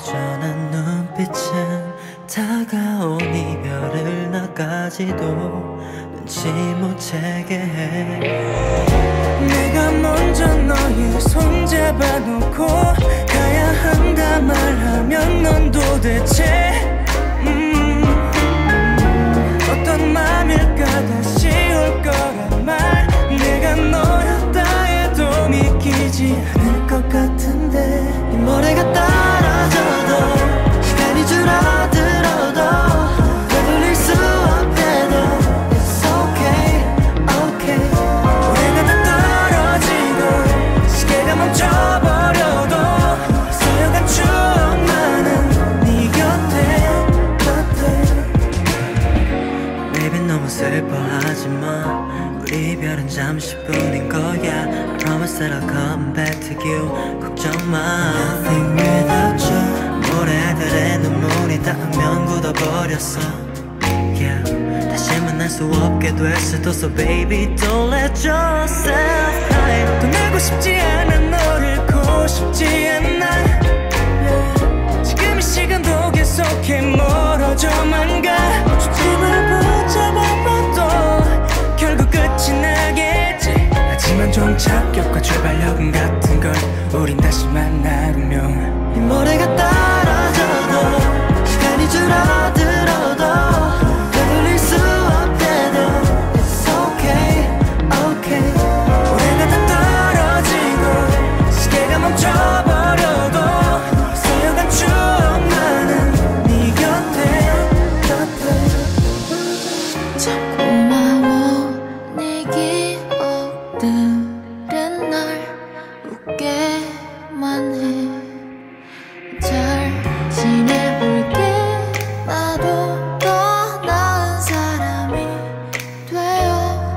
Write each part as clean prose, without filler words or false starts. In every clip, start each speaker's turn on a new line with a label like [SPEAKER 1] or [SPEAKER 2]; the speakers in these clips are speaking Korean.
[SPEAKER 1] 여전한 눈빛은 다가온 이별을 나까지도 눈치 못 채게 해.
[SPEAKER 2] 내가 먼저 너의 손 잡아놓고 가야 한다 말하면 넌 도대체 어떤 맘일까? 다시 올 거란 말 내가 너였다 해도 믿기지 않을 것 같은데 이 모래가 떨어져도 시간이 줄어들어도 되돌릴 수 없대도 It's okay, okay. 모래가 다 떨어지고 시계가 멈춰버려도 서여간 추억만은 네 곁에
[SPEAKER 1] Baby 너무 슬퍼하지마 우리 이별은 잠시뿐인 거야 I promise that I'll come back to you 걱정 마 Nothing without you 모래들의 눈물이 닿으면 굳어버렸어 Yeah 다시 만날 수 없게 될 수도 So baby don't let yourself cry
[SPEAKER 2] 떠나고 싶지 않아 너를 잃고 싶지 않아 yeah. 지금 이 시간도 계속해 멀어져만 가 초점을 붙잡아봐도 결국 끝이 나겠지 하지만 종착역과 출발역은 같은 걸 우린 다시 만나면
[SPEAKER 1] 이 모래가 떨어져도 시간이 줄어들어도 되돌릴 수 없대도 It's okay, okay.
[SPEAKER 2] 모래가 다 떨어지고 시계가 멈춰버려도 서여간 추억만은 네 곁에
[SPEAKER 3] 참 고마워 네 기억들은 날 웃게만 해 잘 지내볼게 나도 더 나은 사람이 되어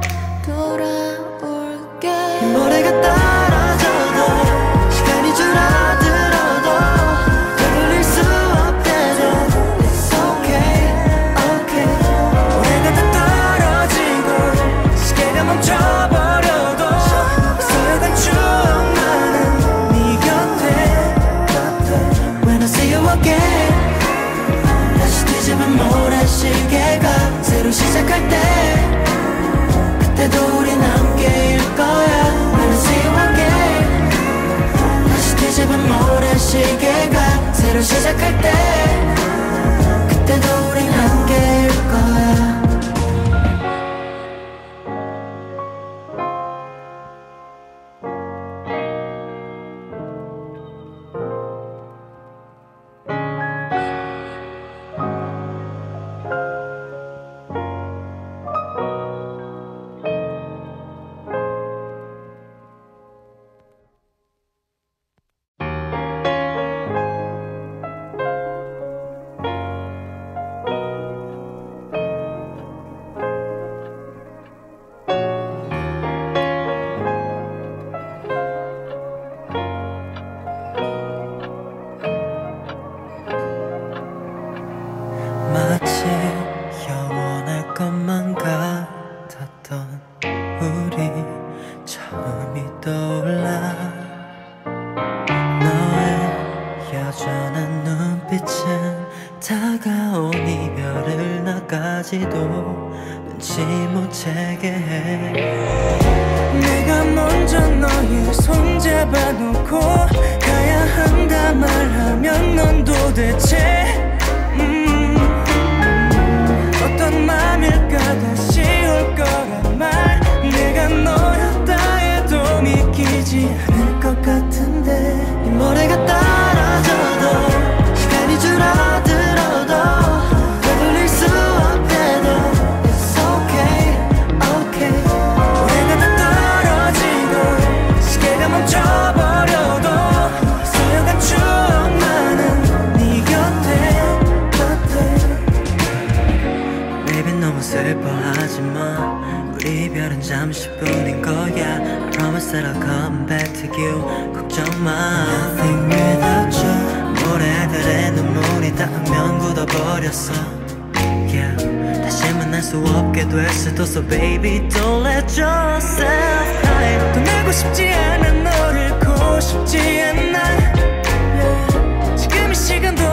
[SPEAKER 3] 돌아올게
[SPEAKER 1] 모래가 떨어져도 시간이 줄어들어도 되돌릴 수 없대도 It's okay, okay.
[SPEAKER 2] 모래가 다 떨어지고 시계가 멈춰버려도 서여간 추억만은 네 곁에
[SPEAKER 1] When I see you again 다시 뒤집은 모래시계가 새로 시작할 때 그때도 우린 함께일 거야 When I see you again 다시 뒤집은 모래시계가 새로 시작할 때 그때도 우린 함께일 거야 마치 영원할 것만 같았던 우리 처음이 떠올라 너의 여전한 눈빛은 다가온 이별을 나까지도 눈치 못 채게 해
[SPEAKER 2] 내가 먼저 너의 손 잡아놓고 가야 한다 말하면 넌 도대체 어떤 맘일까? 다시 올 거란 말 내가 너였다 해도 믿기지 않을 것 같은데
[SPEAKER 1] 이 모래가 떨어져도 시간이 줄어들어도 되돌릴 수 없대도 It's okay, okay.
[SPEAKER 2] 모래가 다 떨어지고 시계가 멈춰버려도 서여간 추억만은 네 곁에
[SPEAKER 1] Baby 너무 슬퍼하지마 우리 이별은 잠시뿐인 거야 I promise that I'll come back to you 걱정 마 Nothing without you 모래들의 눈물이 닿으면 굳어버렸어 Yeah 다시 만날 수 없게 될 수도 So baby don't let yourself cry
[SPEAKER 2] 떠나고 싶지 않아 너를 잃고 싶지 않아 yeah. 지금 이 시간도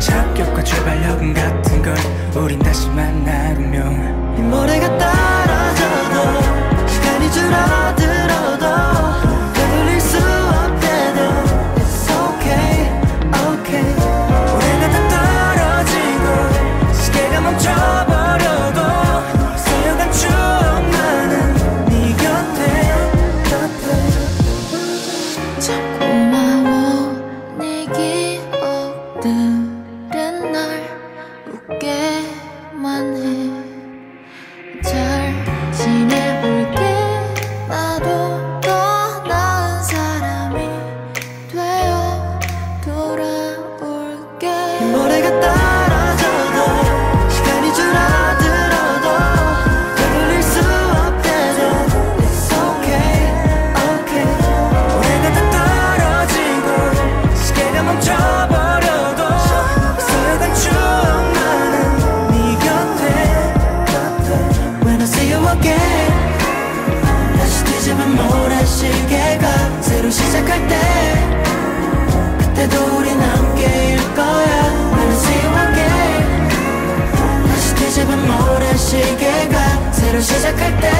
[SPEAKER 2] 착격과 출발력은 같은 걸 우린 다시 만날 운명.
[SPEAKER 1] 이 모래가 떨어져도 시간이 줄어들어도 되돌릴 수 없대도 It's okay, okay.
[SPEAKER 2] 모래가 다 떨어지고 시계가 멈춰버려도 쌓여간 추억만은 네 곁에
[SPEAKER 3] 참 고마워. 네 기억들은 날 웃게만 해. 잘 지내볼게. 나도 더 나은 사람이 되어 돌아올게.
[SPEAKER 1] 모래가 떨어져도 시간이 줄어들어도 되돌릴 수 없대도 It's okay, okay.
[SPEAKER 2] 모래가 다 떨어지고 시계가 멈춰버려도 쌓여간 추억만은 네 곁에
[SPEAKER 1] When I see you again 다시 뒤집은 모래시계가 새로 시작할 때 그때도 우린 함께일 거야. When I see you again 다시 뒤집은 모래시계가 새로 시작할 때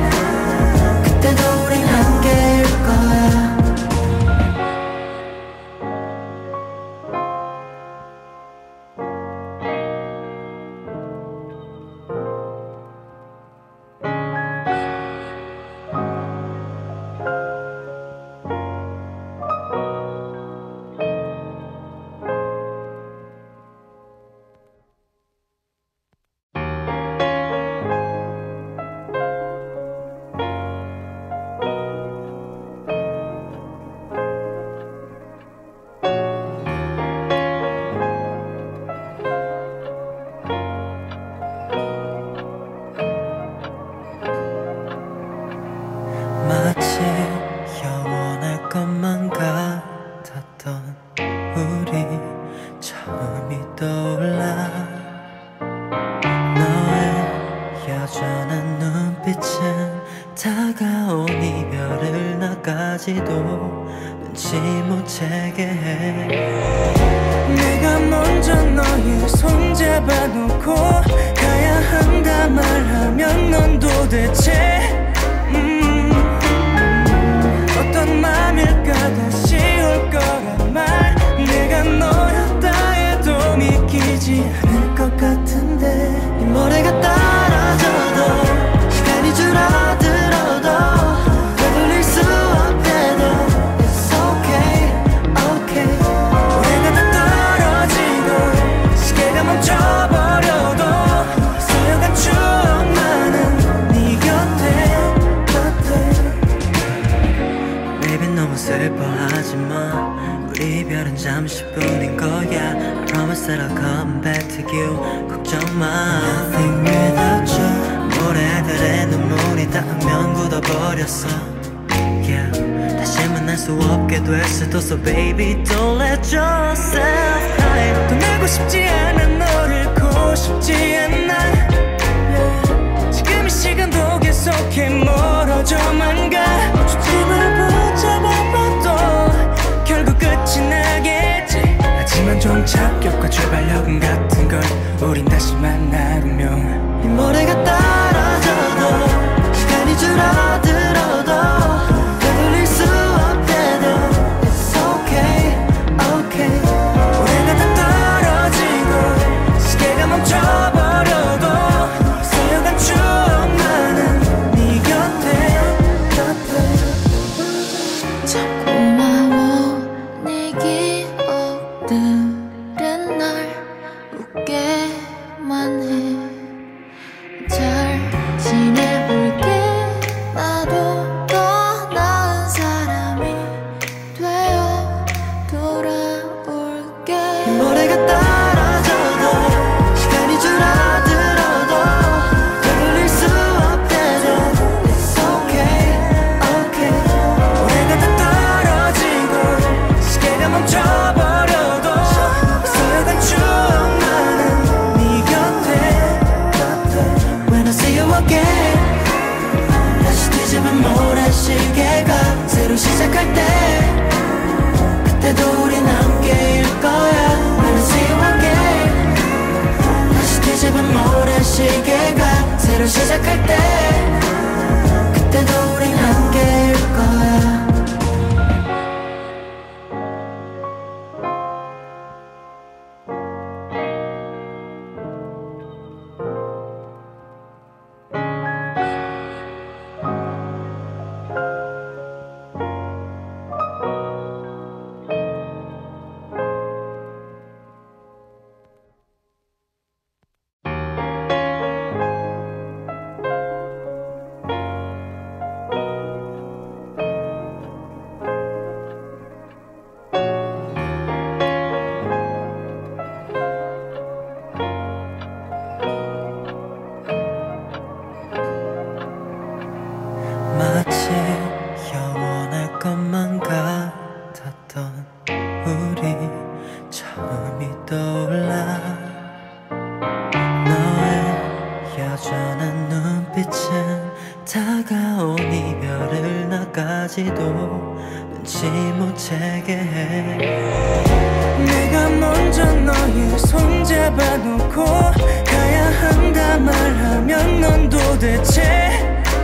[SPEAKER 1] 그때도 우린 함께일 거야. 마치 영원할 것만 같았던 우리 처음이 떠올라. 너의 여전한 눈빛은 다가온 이별을 나까지도 눈치 못 채게 해.
[SPEAKER 2] 내가 먼저 너의 손 잡아놓고 가야 한다 말하면 넌 도대체 어떤 맘일까. 다시 올 거란 말 내가 너였다 해도 믿기지 않을 것 같은데.
[SPEAKER 1] 이 모래가 떨어져도 시간이 줄어들어도 되돌릴 수 없대도 It's okay, okay.
[SPEAKER 2] 모래가 다 떨어지고 시계가 멈춰버려도 쌓여간 추억만은 네 곁에
[SPEAKER 1] Baby 너무 슬퍼하지마. 우리 이별은 잠시뿐인 거야. I promise that I'll come back to you. 걱정 마. Nothing without you. 모래들의 눈물이 닿으면 굳어버렸어. Yeah. 다시 만날 수 없게 될 수도. So baby don't let yourself cry.
[SPEAKER 2] 떠나고 싶지 않아. 너를 잃고 싶지 않아. 지금 이 시간도 계속해 멀어져만 가. 초점을 붙잡아봐도 결국 끝이 나겠지. 하지만 좀 착격과 출발력은 같은 걸 우린 다시 만날 운명.
[SPEAKER 1] 이 모래가 떨어져도 시간이 줄어들어도 되돌릴 수 없대도 It's okay, okay.
[SPEAKER 2] 모래가 다 떨어지고 시계가 멈춰버려도 쌓여간 추억만은 네 곁에
[SPEAKER 3] 참 고마워. 네 기억들은 날 웃게만 해. 잘 지내볼게. 나도 더 나은 사람이 되어 돌아올게.
[SPEAKER 1] 모래가 떨어져도 시간이 줄어들어도 되돌릴 수 없대도 It's okay, okay.
[SPEAKER 2] 모래가 다 떨어지고 시계가 멈춰버려도 쌓여간 추억만은 네 곁에
[SPEAKER 1] When I see you again 다시 뒤집은 모래시계가 새로 시작할 때 그때도 우린 함께일 거야. When I see you again 뒤집은 모래시계가 새로 시작할 때 그때도 우린 함께일 거야. 마치 영원할 것만 같았던 우리 처음이 떠올라. 너의 여전한 눈빛은 다가온 이별을 나까지도 눈치 못 채게 해.
[SPEAKER 2] 내가 먼저 너의 손 잡아놓고 가야 한다 말하면 넌 도대체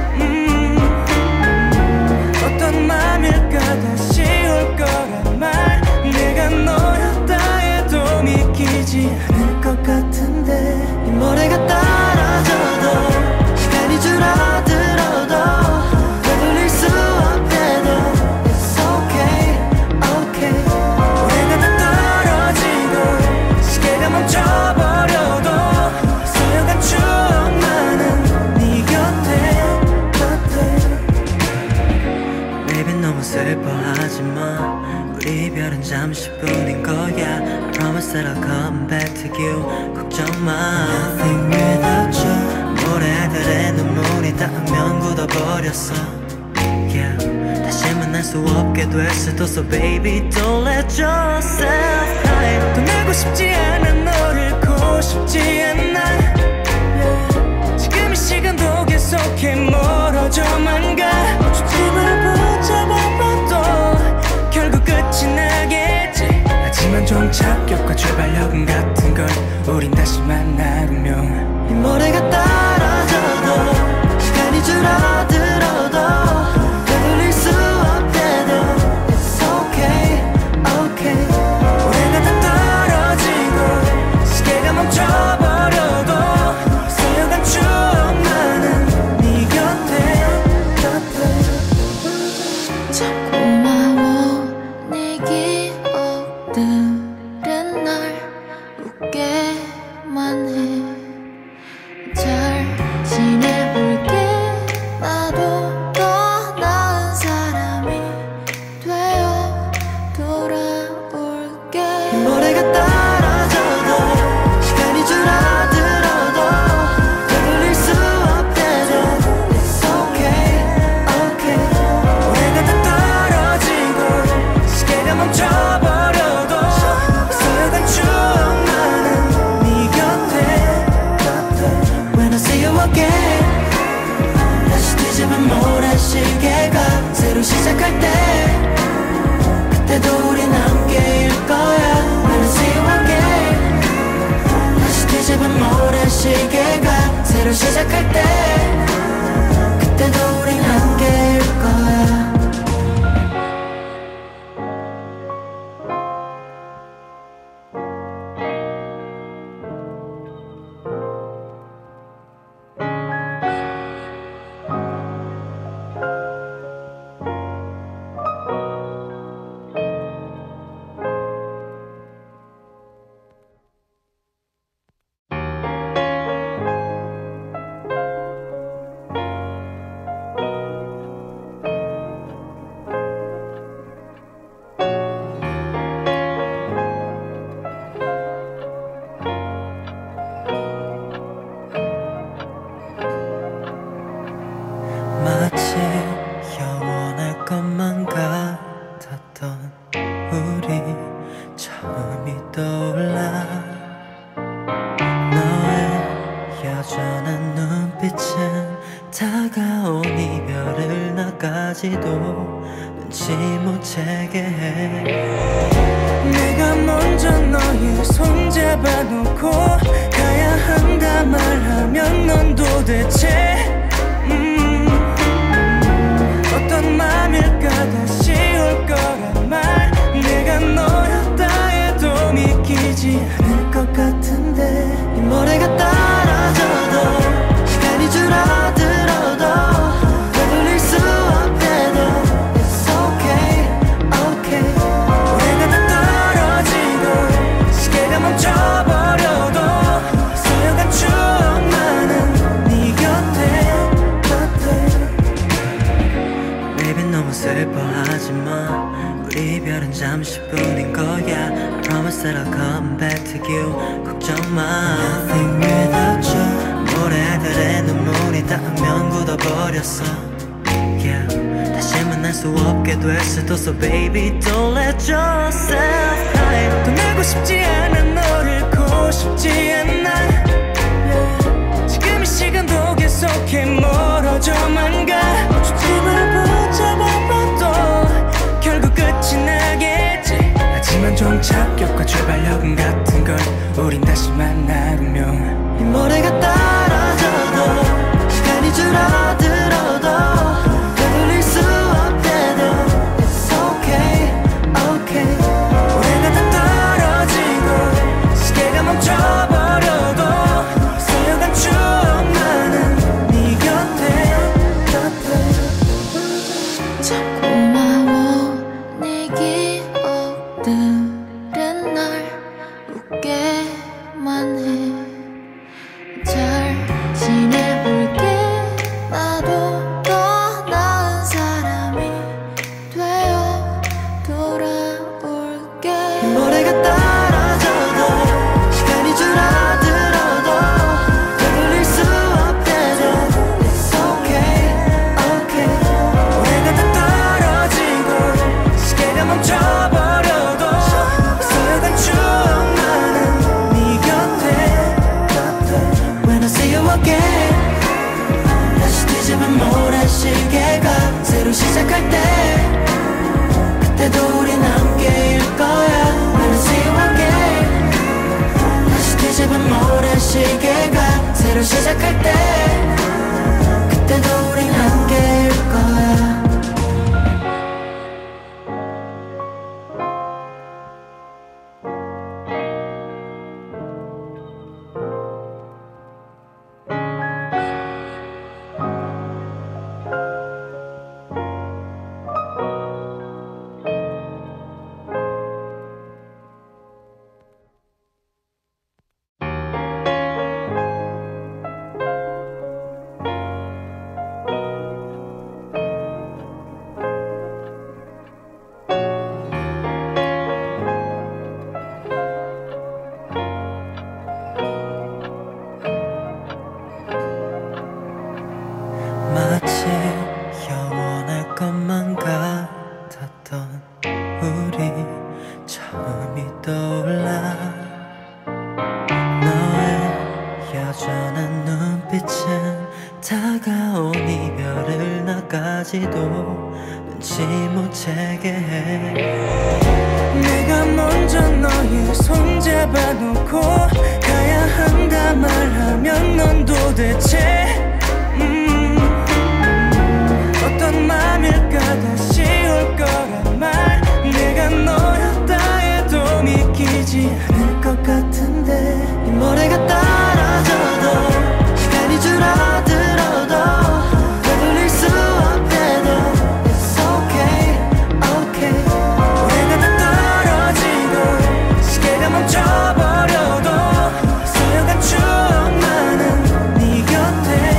[SPEAKER 2] 어떤 맘일까? 다시 올 거란 말. 내가 너였다 해도 믿기지 않을 것 같은데.
[SPEAKER 1] 이 모래가 떨어져도 시간이 줄어들어도 되돌릴 수 없대도 It's okay, okay.
[SPEAKER 2] 모래가 다 떨어지고 시계가 멈춰버려도 소용한 추억만은 네 곁에.
[SPEAKER 1] Baby 너무 슬퍼하지마. 우리 이별은 잠시뿐인 거야. I promise that I'll come back to you. 걱정 마. Nothing without you. 모래들의 눈물이 닿으면 굳어버렸어. Yeah. 다시 만날 수 없게 될 수도. So baby don't let yourself cry.
[SPEAKER 2] 떠나고 싶지 않아. 너를 잃고 싶지 않아. Yeah. 지금 이 시간도 계속해 멀어져만 가. 초점을 붙잡아봐도 결국 끝이 나겠지. 하지만 종착역과 출발역은 같은 걸 우린 다시 만나면.
[SPEAKER 1] 이 모래가 떨어져도 시간이 줄어들어도 되돌릴 수 없대도 It's okay, okay.
[SPEAKER 2] 모래가 다 떨어지고 시계가 멈춰버려도 소용한 추억만은 네 곁에.
[SPEAKER 3] 참 고마워. 네 기억들은 날 웃게만 해. 잘 지내볼게. 나도 더 나은 사람이 되어 돌아올게.
[SPEAKER 1] 모래가 떨어져도 시간이 줄어들어도 되돌릴 수 없대도 It's okay, okay.
[SPEAKER 2] 모래가 다 떨어지고 시계가 멈춰버려도 소용한 추억만은 네 곁에.
[SPEAKER 1] When I see you again 다시 뒤집은 모래시계가 새로 시작할 때 그때도 우린 함께일 거야. When I see you again 다시 뒤집은 모래시계가 새로 시작할 때 그때도 우린 함께일 거야. 마치 영원할 것만 같았던 우리 처음이 떠올라. 너의 여전한 눈빛은 다가온 이별을 나까지도 눈치 못 채게 해.
[SPEAKER 2] 내가 먼저 너의 손 잡아놓고 가야 한다 말하면 넌 도대체 어떤 맘일까 다시 올 거란 말 내가 너였다 해도 믿기지 않을 것 같은데 이 모래가 떨어져도 시간이 줄어들어도 되돌릴 수 없대도 It's okay, okay 모래가 다 떨어지고 시계가 멈춰버려도 소용한 추억만은 네 곁에
[SPEAKER 1] Baby 너무 슬퍼하지마 우리 이별은 잠시뿐인 거야 I promise that I'll come back to you 걱정 마 Nothing without you 모래들의 눈물이 닿으면 굳어버렸어 Yeah 다시 만날 수 없게 될 수도 So baby don't let yourself cry
[SPEAKER 2] 떠나고 싶지 않아 너를 잃고 싶지 않아 yeah. 지금 이 시간도 계속해 멀어져만 가 초점을 붙잡아봐도 결국 끝이 나겠지 하지만 종착역과 출발역은 같은 걸 우린 다시 만나면
[SPEAKER 1] 이 모래가 떨어져도 시간이 줄어들어도 되돌릴 수 없대도 It's okay, okay
[SPEAKER 2] 모래가 다 떨어지고 시계가 멈춰버려도 소용한 추억만은 네 곁에
[SPEAKER 3] 참 고마워 네 기억들은 날 웃게만 해 잘 지내볼게 나도 더 나은 사람이 되어 돌아올게
[SPEAKER 1] 모래가 떨어져도 시간이 줄어들어도 되돌릴 수 없대도 It's okay, okay
[SPEAKER 2] 모래가 다 떨어지고 시계가 멈춰버려도 소용한 추억만은 네 곁에
[SPEAKER 1] When I see you again 다시 뒤집은 모래시계가 새로 시작할 때 그때도 우린 함께일 거야 When I see you again 다시 뒤집은 모래시계가 새로 시작할 때 그때도 우린 함께일 거야 마치 영원할 것만 같았던 우리 처음이 떠올라 너의 여전한 눈빛은 다가온 이별을 나까지도 눈치 못 채게 해
[SPEAKER 2] 내가 먼저 너의 손 잡아놓고 가야 한다 말하면 넌 도대체 어떤 맘일까 다시 올 거란 말 내가 너였다 해도 믿기지 않을 것 같은데
[SPEAKER 1] 이 모래가 떨어져도 시간이 줄어들어도 되돌릴 수 없대도 It's okay, okay
[SPEAKER 2] 모래가 다 떨어지고 시계가 멈춰버려도 소용한 추억만은 네 곁에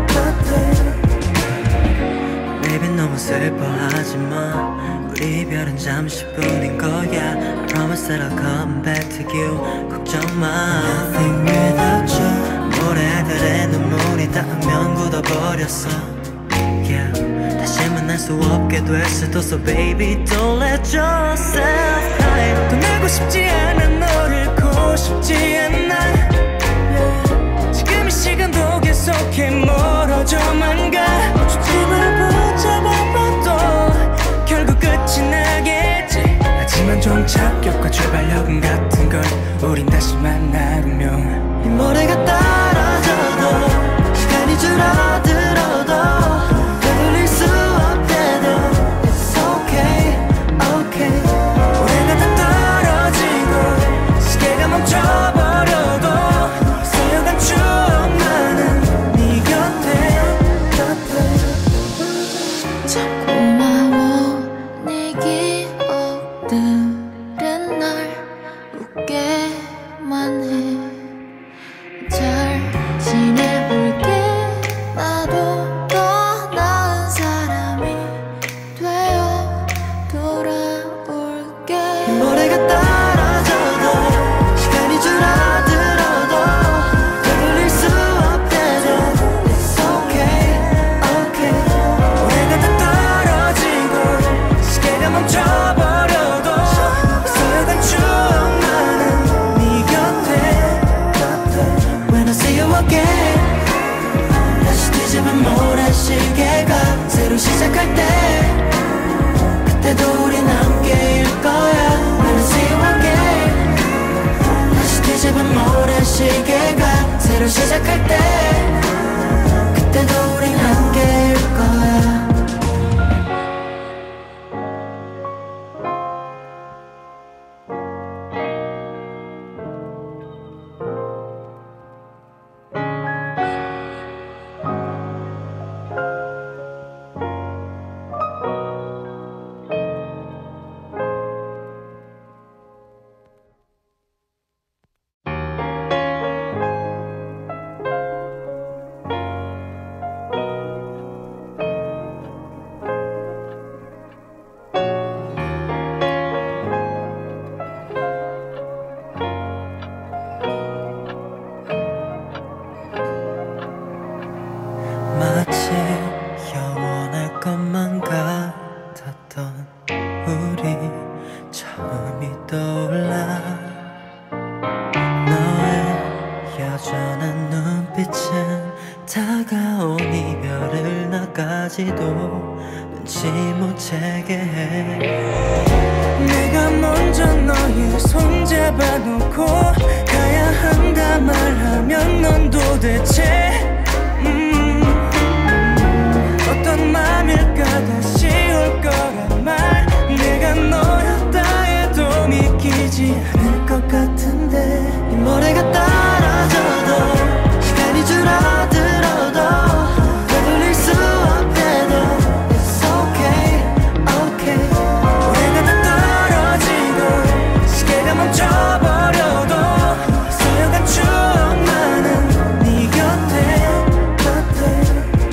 [SPEAKER 1] Baby 너무 슬퍼하지마 우리 이별은 잠시뿐인 거야 I promise that I'll come back to you 걱정 마 Nothing without you 모래들의 눈물이 닿으면 굳어버렸어 Yeah 다시 만날 수 없게 될 수도 So baby don't let yourself cry
[SPEAKER 2] 떠나고 싶지 않아 너를 잃고 싶지 않아 yeah. 지금 이 시간도 계속해 멀어져만 가 초점을 붙잡아봐도 결국 끝이 나겠지 하지만 종착역과 출발역은 같은 걸 우린 다시 만나면
[SPEAKER 1] 이 모래가 마치 영원할 것만 같았던 우리 처음이 떠올라. 너의 여전한 눈빛은 다가온 이별을 나까지도 눈치 못 채게 해.
[SPEAKER 2] 내가 먼저 너의 손 잡아놓고 가야 한다 말하면 넌 도대체 어떤 맘일까? 다시 올 거란 말. 내가 너였다 해도 믿기지 않을 것 같은데.
[SPEAKER 1] 이 모래가 떨어져도 시간이 줄어들어도 되돌릴 수 없대도 It's okay, okay.
[SPEAKER 2] 모래가 다 떨어지고 시계가 멈춰버려도 소용한 추억만은 네 곁에.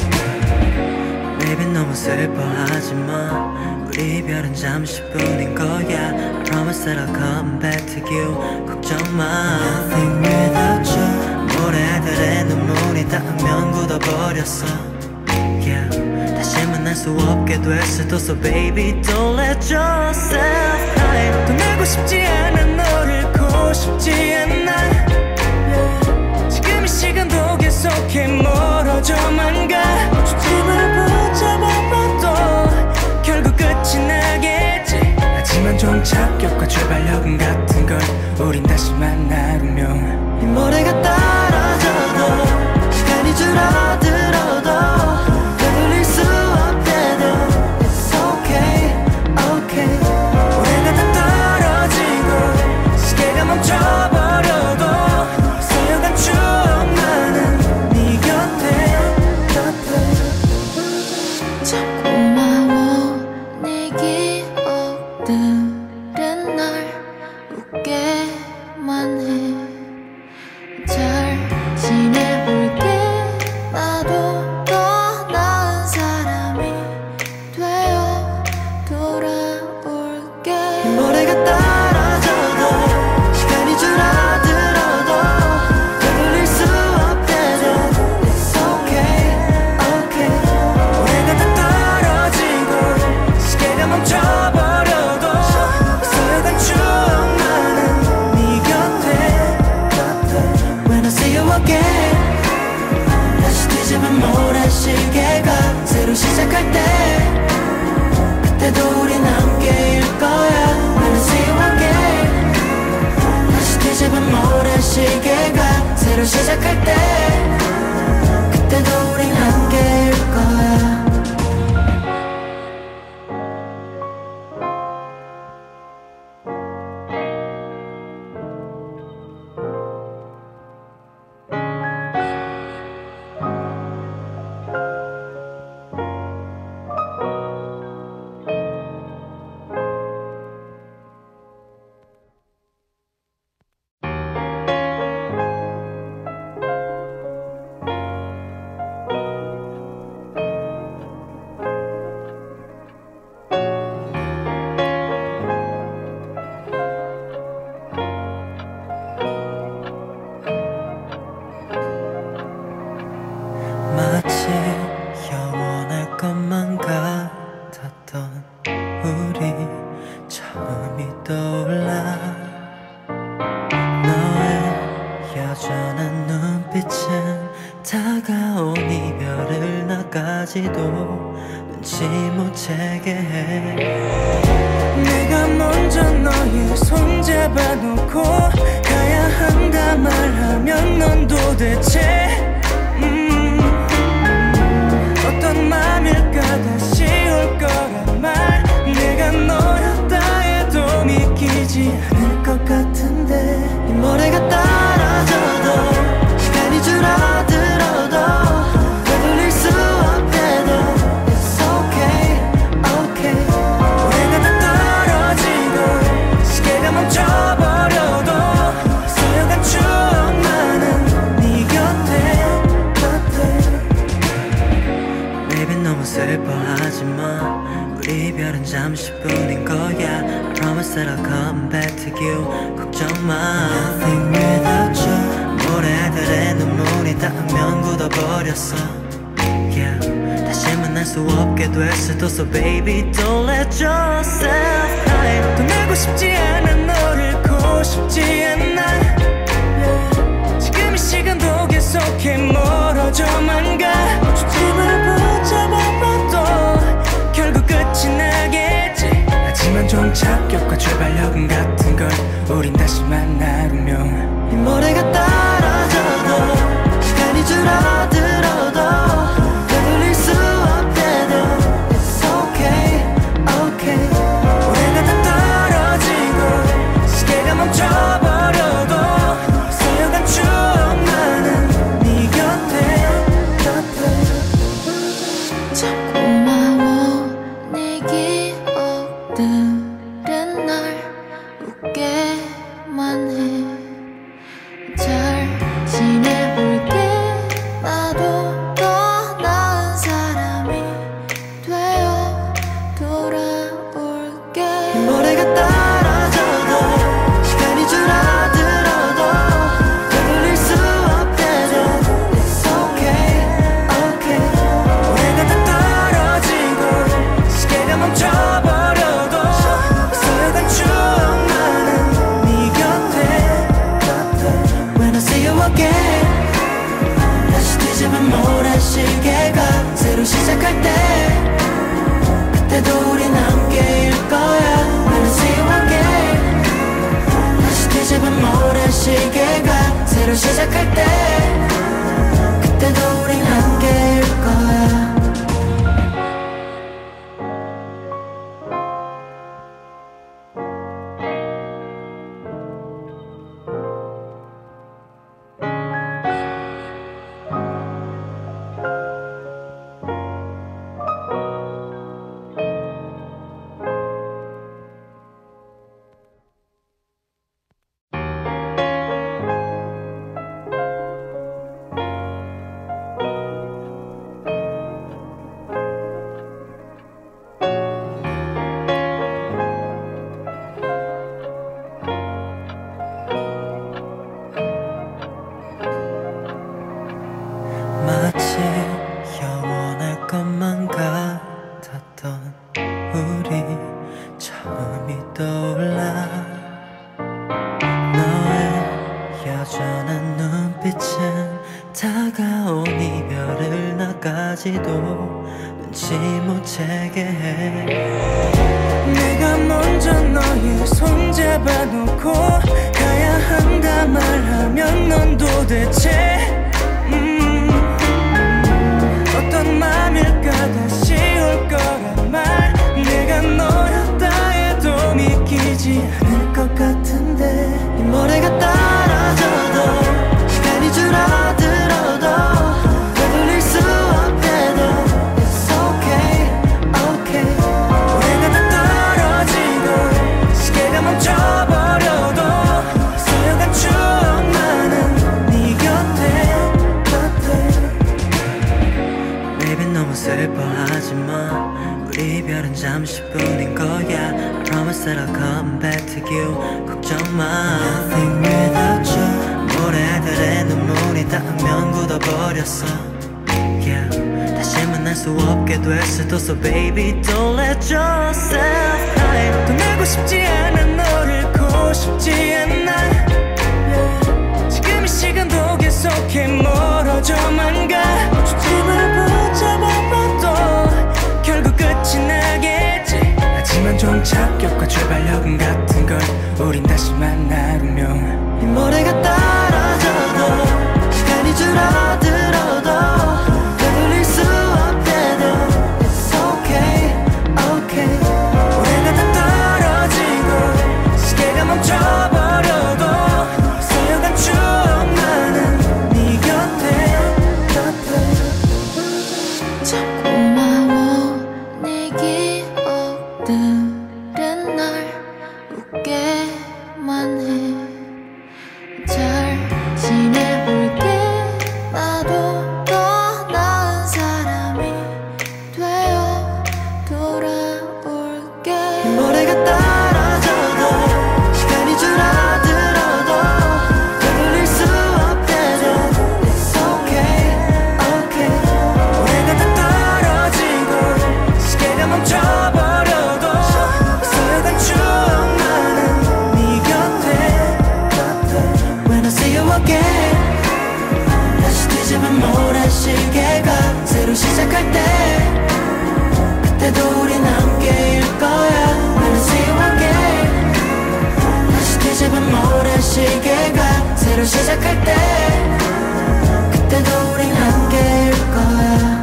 [SPEAKER 1] Baby 너무 슬퍼하지마. 우리 이별은 잠시뿐인 거야. I promise that I'll come back to you. 걱정 마. Nothing without you. 모래들의 눈물이 닿으면 굳어버렸어. Yeah. 다시 만날 수 없게 될 수도. So baby don't let yourself cry.
[SPEAKER 2] 떠나고 싶지 않아. 너를 잃고 싶지 않아. Yeah. 지금 이 시간도 계속해 멀어져만 가. 초점을 붙잡아봐도 결국 끝이 나겠지. 하지만 종착역과 출발역은 같은 걸. 우린 다시 만나면
[SPEAKER 1] 이 모래가 떨어져도 시간이 줄어들어도 되돌릴 수 없대도 It's okay, okay.
[SPEAKER 2] 모래가 다 떨어지고 시계가 멈춰버려도 소용한 추억만은 네 곁에.
[SPEAKER 3] 참 고마워. 네 기억들은 날 웃게만 해. 잘 지내볼게. 나도 더 나은 사람이 되어 돌아올게.
[SPEAKER 1] 모래가 떨어져도 시간이 줄어들어도 되돌릴 수 없대도 It's okay, okay.
[SPEAKER 2] 모래가 다 떨어지고 시계가 멈춰버려도 소용한 추억만은 네 곁에.
[SPEAKER 1] When I see you again 다시 뒤집은 모래시계가 새로 시작할 때 그때도 우린 함께일 거야. When I see you again 다시 뒤집은 모래시계가 새로 시작할 때 그때도 우린 함께일 거야. 마치 영원할 것만 같았던 우리 처음이 떠올라. 너의 여전한 눈빛은 다가온 이별을 나까지도 눈치 못 채게 해.
[SPEAKER 2] 내가 먼저 너의 손 잡아놓고 가야 한다 말하면 넌 도대체 어떤 맘일까? 다시 올 거란 말. 내가 너였다 해도 믿기지 않을 것 같은데.
[SPEAKER 1] 이 모래가 떨어져도 시간이 줄어들어도 되돌릴 수 없대도 It's okay, okay.
[SPEAKER 2] 모래가 다 떨어지고 시계가 멈춰버려도 소용한 추억만은 네 곁에.
[SPEAKER 1] Baby 너무 슬퍼하지마. 우리 이별은 잠시뿐인 거야. I promise that I'll come back to you. 걱정 마. Nothing without you. 모래들의 눈물이 닿으면 굳어버렸어. Yeah. 수 없게 됐어. So baby don't let yourself cry.
[SPEAKER 2] 떠나고 싶지 않아 너를 고 싶지 않아 지금 이 시간도 계속해 멀어져만 가 힘을 붙잡아봐도 결국 끝이 나겠지. 하지만 종착역과 출발역은 같은 걸 우린 다시 만나면
[SPEAKER 1] 이 모래가 따라져도 시간이 줄어들어도 되돌릴 수 없대도 It's okay, okay.
[SPEAKER 2] 모래가 다 떨어지고 시계가 멈춰버려도 쌓여간 추억만은 네 곁에
[SPEAKER 3] 참 고마워. 네 기억들은 날 웃게만 해. 잘 지내볼게. 나도 더 나은 사람이 되어 돌아올게.
[SPEAKER 1] 모래가 따라져도 시간이 줄어들어도 되돌릴 수 없대도 It's okay, okay.
[SPEAKER 2] 모래가 다 떨어지고 시계가 멈춰버려도 쌓여간 추억만은 네 곁에
[SPEAKER 1] When I see you again 다시 뒤집은 모래시계가 새로 시작할 때 그때도 우린 함께일 거야. When I see you again 다시 뒤집은 모래시계가 새로 시작할 때 그때도 우린 함께일 거야. 마치 영원할 것만 같았던 우리 처음이 떠올라. 너의 여전한 눈빛은 다가온 이별을 나까지도 눈치 못 채게 해.
[SPEAKER 2] 내가 먼저 너의 손 잡아놓고 가야 한다 말하면 넌 도대체 어떤 맘일까. 다시 올 거란 말 내가 너였다 해도 믿기지 않을 것 같은데.
[SPEAKER 1] 이 모래가 따라져도 시간이 줄어들어도 되돌릴 수 없대도 It's okay, okay.
[SPEAKER 2] 모래가 다 떨어지고 시계가 멈춰버려도 쌓여간 추억만은 네 곁에
[SPEAKER 1] Baby 너무 슬퍼하지마. 우리 이별은 잠시뿐인 거야. I promise that I'll come back to you. 걱정 마. Nothing without you. 모래들의 눈물이 닿으면 굳어버렸어. Yeah. 다시 만날 수 없게 됐어. So baby don't let yourself cry.
[SPEAKER 2] 떠나고 싶지 않아 너를 고 싶지 않아 지금 이 시간도 계속해 멀어져만 가 힘을 붙잡아봐도 결국 끝이 나겠지. 하지만 종착역과 출발역은 같은 걸 우린 다시 만나면
[SPEAKER 1] 이 모래가 따라져도 시간이 줄어들어도 되돌릴 수 없대도 It's okay, okay.
[SPEAKER 2] 모래가 다 떨어지고 시계가 멈춰버려도 쌓여간 추억만은 네 곁에
[SPEAKER 3] 참 고마워. 네 기억들은 날 웃게만 해. 잘 지내볼게. 나도 더 나은 사람이 되어 돌아올게.
[SPEAKER 1] 모래가 따라져도 시간이 줄어들어도 되돌릴 수 없대도 It's okay, okay.
[SPEAKER 2] 모래가 다 떨어지고
[SPEAKER 1] 새로 시작할 때 그때도 우린 함께일 거야.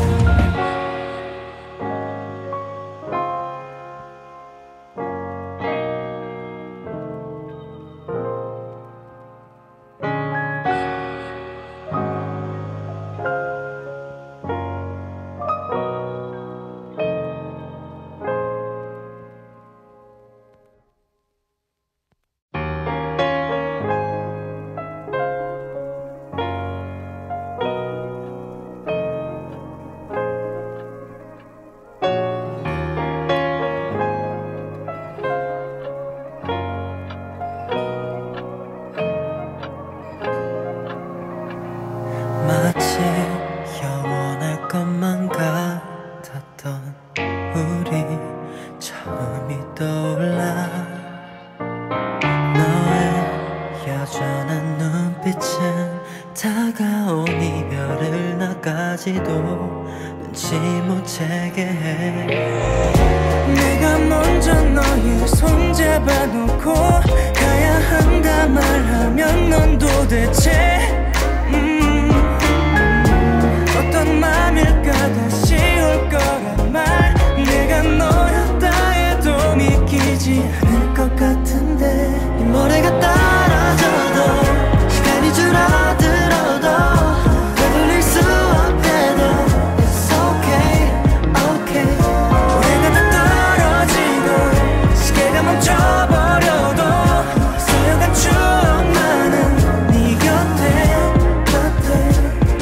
[SPEAKER 1] 마치 영원할 것만 같았던 우리 처음이 떠올라. 너의 여전한 눈빛은 다가온 이별을 나까지도 눈치 못 채게 해.
[SPEAKER 2] 내가 먼저 너의 손 잡아놓고 가야 한다 말하면 넌 도대체 어떤 맘일까? 다시 올 거란 말. 내가 너였다 해도 믿기지 않을 것 같은데.
[SPEAKER 1] 이 모래가 떨어져도 시간이 줄어들어도 되돌릴 수 없대도 It's okay, okay.
[SPEAKER 2] 모래가 다 떨어지고 시계가 멈춰버려도 소용한 추억만은 네 곁에.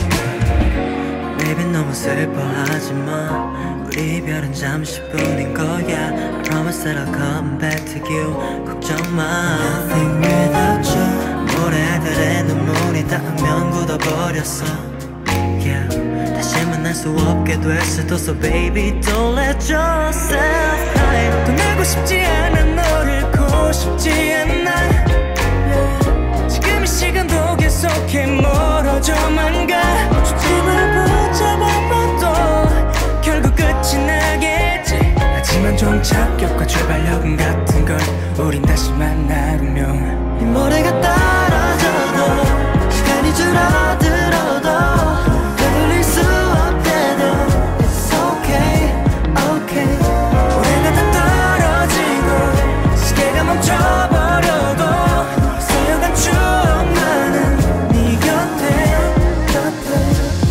[SPEAKER 1] Baby 너무 슬퍼하지마. 우리 이별은 잠시뿐인 거야. I promise that I'll come back to you. 걱정 마. Nothing without you. 모래들의 눈물이 닿으면 굳어버렸어. Yeah. 다시 만날 수 없게 될 수도. So baby don't let yourself cry.
[SPEAKER 2] 떠나고 싶지 않아. 너를 잃고 싶지 않아. Yeah. 지금 이 시간도 계속해 멀어져만 가. 초점을 붙잡아봐도 결국 끝이 나겠지. 하지만 종착역과 출발역은 같은 걸 우린 다시 만나면.
[SPEAKER 1] 이 모래가 떨어져도 시간이 줄어들어도 되돌릴 수 없대도 It's okay, okay.
[SPEAKER 2] 모래가 다 떨어지고 시계가 멈춰버려도 소용한 추억만은 네 곁에.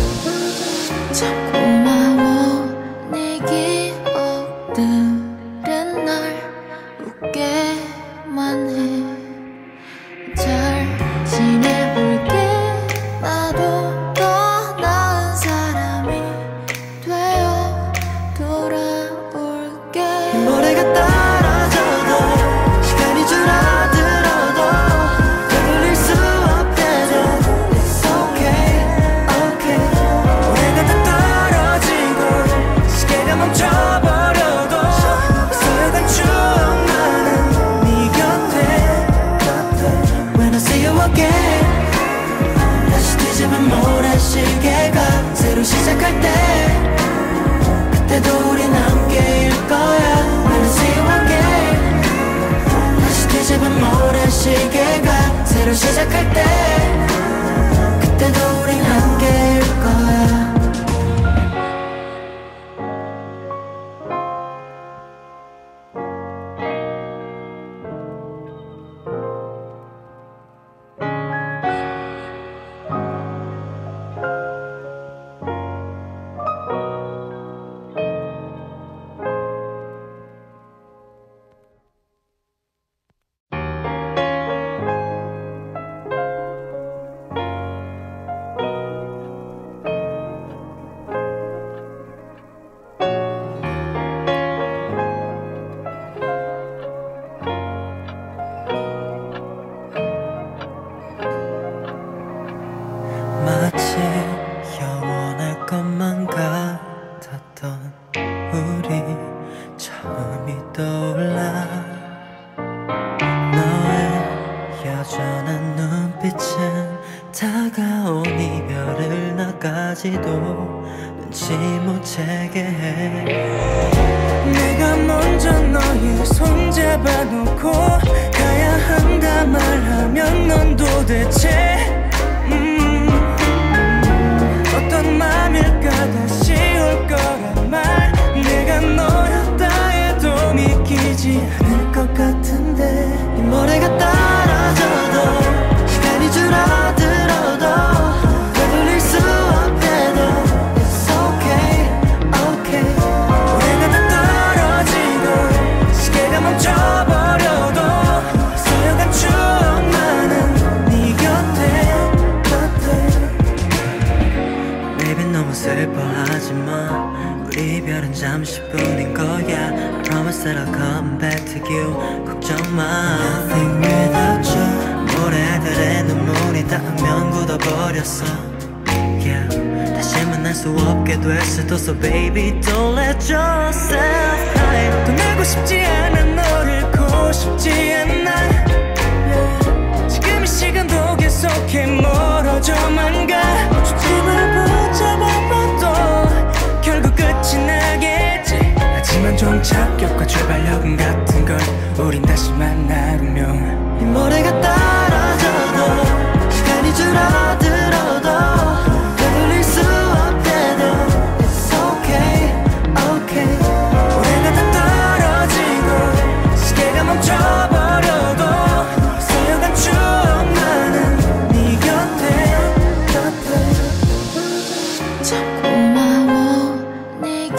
[SPEAKER 3] 참 고마워. 네 기억들은 날 웃게만 해. 잘 지내볼게. 나도 더 나은 사람이 되어 돌아올게.
[SPEAKER 1] 모래가 떨어져도 시간이 줄어들어도 되돌릴 수 없대도 It's okay, okay.
[SPEAKER 2] 모래가 다 떨어지고 시계가 멈춰버려도 소용한 추억만은 네 곁에.
[SPEAKER 1] When I see you again 다시 뒤집은 모래시계가 새로 시작할 때 그때도 우린 함께일 거야. When I see you again 다시 뒤집은 모래시계가 새로 시작할 때 그때도 우린 함께일 거야. 마치 영원할 것만 같았던 우리 처음이 떠올라. 너의 여전한 눈빛은 다가온 이별을 나까지도 눈치 못 채게 해.
[SPEAKER 2] 내가 먼저 너의 손 잡아놓고 가야 한다 한다 말하면 넌 도대체 어떤 맘일까 다시 올 거란 말 내가 너였다 해도 믿기지 않을 것 같은데 이 모래가 떨어져도 시간이 줄어들어도 되돌릴 수 없대도 It's okay, okay 모래가 다 떨어지고 시계가 멈춰버려도 소용한 추억만은 네 곁에
[SPEAKER 1] Baby 너무 슬퍼하지마 우리 이별은 잠시뿐인 거야 I promise that I'll come back to you 걱정 마 Nothing without you 모래들의 눈물이 닿으면 굳어버렸어 Yeah 다시 만날 수 없게 될 수도 So baby don't let yourself cry
[SPEAKER 2] 떠나고 싶지 않아 너를 잃고 싶지 않아 yeah. 지금 이 시간도 계속해 멀어져만 가 초점을 붙잡아봐도 결국 끝이 나겠지 하지만 종착역과 출발역은 같은 걸 우린 다시 만나면
[SPEAKER 1] 이 모래가 떨어져도 시간이 줄어들어도 되돌릴 수 없대도 It's okay, okay
[SPEAKER 2] 모래가 다 떨어지고 시계가 멈춰버려도 소용한 추억만은 네 곁에
[SPEAKER 3] 참 고마워 네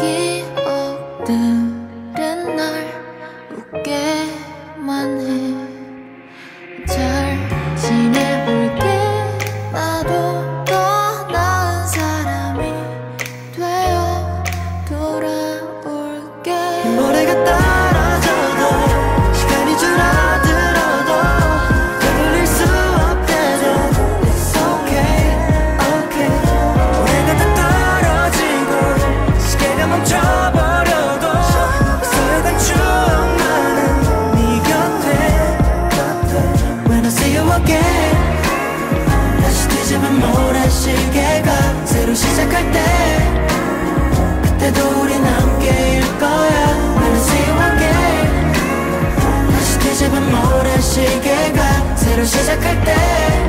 [SPEAKER 3] 기억들은 날 웃게만 해 잘 지내볼게 나도 더 나은 사람이 되어 돌아올게
[SPEAKER 1] 모래가 떨어져도 시간이 줄어들어도 되돌릴 수 없대도 It's okay, okay
[SPEAKER 2] 모래가 다 떨어지고 시계가 멈춰버려도 소용한 추억만은 네 곁에
[SPEAKER 1] When I see you again 다시 뒤집은 모래시계가 새로 시작할 때 그때도 우린 함께일 거야 When I see you again 다시 뒤집은 모래시계가 새로 시작할 때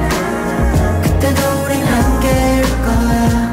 [SPEAKER 1] 그때도 우린 함께일 거야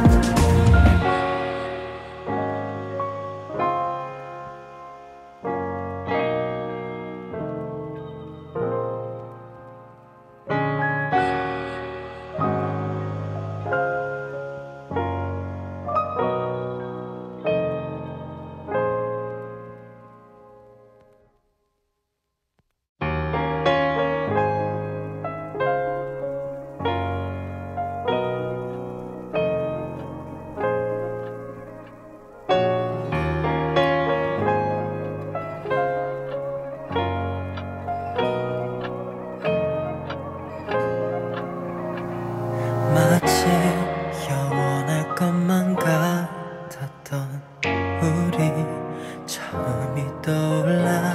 [SPEAKER 1] 마치 영원할 것만 같았던 우리 처음이 떠올라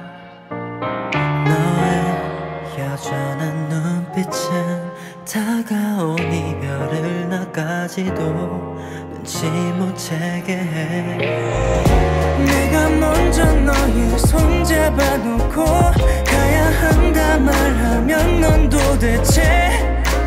[SPEAKER 1] 너의 여전한 눈빛은 다가온 이별을 나까지도 눈치 못 채게 해
[SPEAKER 2] 내가 먼저 너의 손 잡아놓고 가야 한다 말하면 넌 도대체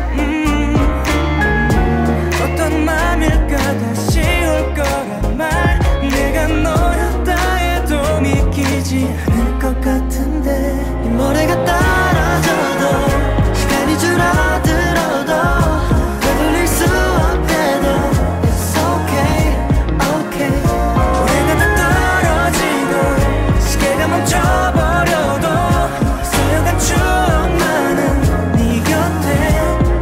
[SPEAKER 2] 어떤 맘일까 다시 올 거란 말 내가 너였다 해도 믿기지 않을 것 같은데
[SPEAKER 1] 이 모래가 떨어져도 시간이 줄어들어도 되돌릴 수 없대도 It's okay, okay
[SPEAKER 2] 모래가 다 떨어지고 시계가 멈춰버려도 소용한 추억만은 네 곁에